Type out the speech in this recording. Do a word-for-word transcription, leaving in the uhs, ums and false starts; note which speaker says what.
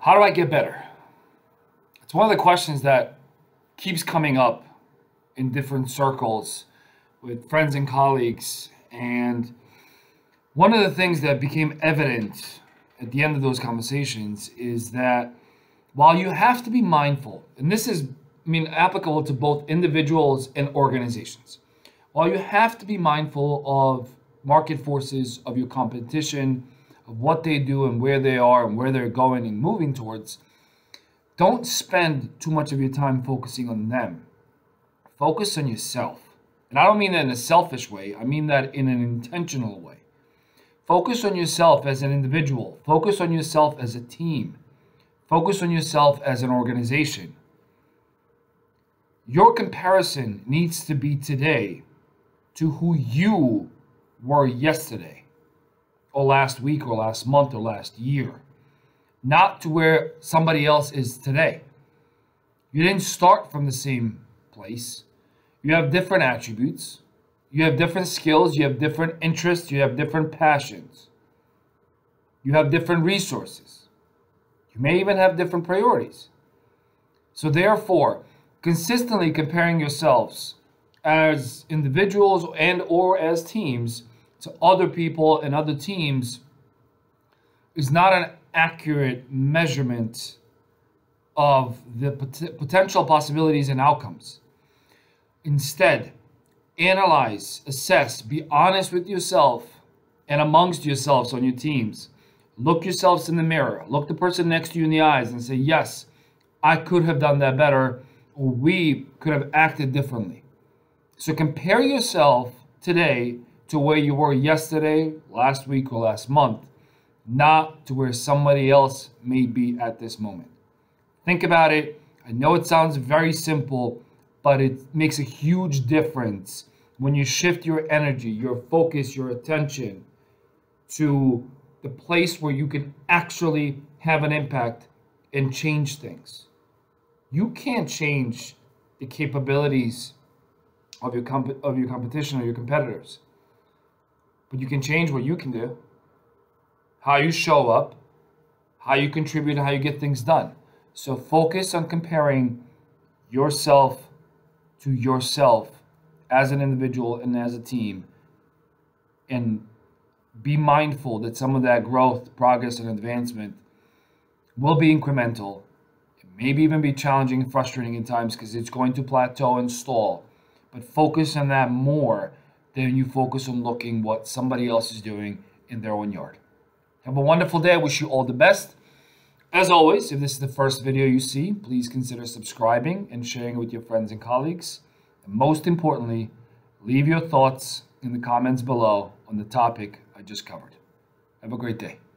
Speaker 1: How do I get better? It's one of the questions that keeps coming up in different circles with friends and colleagues. And one of the things that became evident at the end of those conversations is that while you have to be mindful, and this is, I mean, applicable to both individuals and organizations, while you have to be mindful of market forces, of your competition, of what they do and where they are and where they're going and moving towards, don't spend too much of your time focusing on them. Focus on yourself. And I don't mean that in a selfish way. I mean that in an intentional way. Focus on yourself as an individual. Focus on yourself as a team. Focus on yourself as an organization. Your comparison needs to be today to who you were yesterday, or last week, or last month, or last year, not to where somebody else is today. You didn't start from the same place. You have different attributes. You have different skills. You have different interests. You have different passions. You have different resources. You may even have different priorities. So therefore, consistently comparing yourselves as individuals and or as teams to other people and other teams is not an accurate measurement of the pot- potential possibilities and outcomes. Instead, analyze, assess, be honest with yourself and amongst yourselves on your teams. Look yourselves in the mirror. Look the person next to you in the eyes and say, yes, I could have done that better, or we could have acted differently. So compare yourself today to where you were yesterday, last week, or last month, not to where somebody else may be at this moment. Think about it. I know it sounds very simple, but it makes a huge difference when you shift your energy, your focus, your attention to the place where you can actually have an impact and change things. You can't change the capabilities of your comp- of your competition or your competitors, but you can change what you can do, how you show up, how you contribute, and how you get things done. So focus on comparing yourself to yourself as an individual and as a team, and be mindful that some of that growth, progress, and advancement will be incremental. It maybe even be challenging and frustrating at times because it's going to plateau and stall. But focus on that more than you focus on looking what somebody else is doing in their own yard. Have a wonderful day. I wish you all the best. As always, if this is the first video you see, please consider subscribing and sharing it with your friends and colleagues. And most importantly, leave your thoughts in the comments below on the topic I just covered. Have a great day.